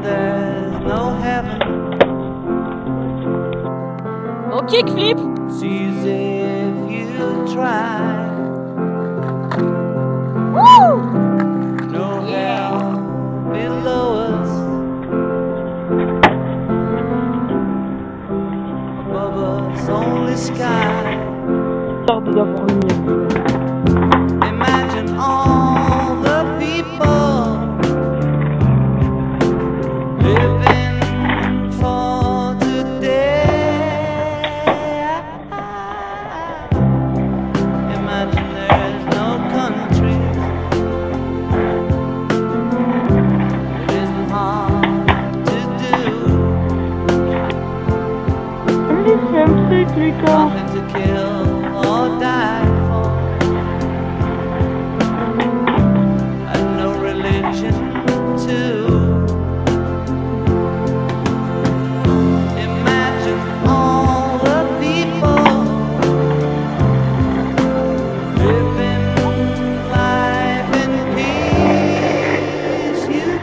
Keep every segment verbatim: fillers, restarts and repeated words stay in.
there's no heaven. Oh, kickflip! It's easy if you try. Woo! No hell below us. Above us, only sky. Imagine all the people living for today. Imagine there's no countries. It isn't hard to do. Nothing to kill or die for. And no religion too. Imagine all the people living life in peace. You,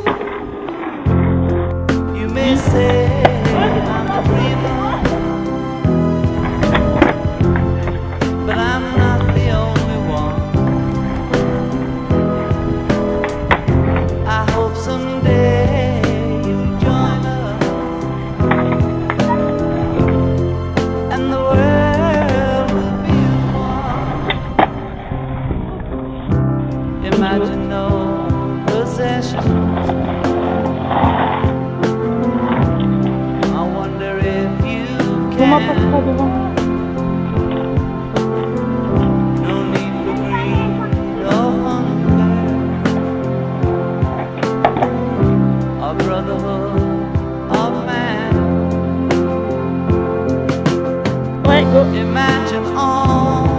you may say I'm a dreamer, but I'm not the only one. I hope someday you'll join us, and the world will be as one. Imagine no possessions. I wonder if you can. No need for greed or hunger. A brotherhood of man. Ouais, go! Imagine all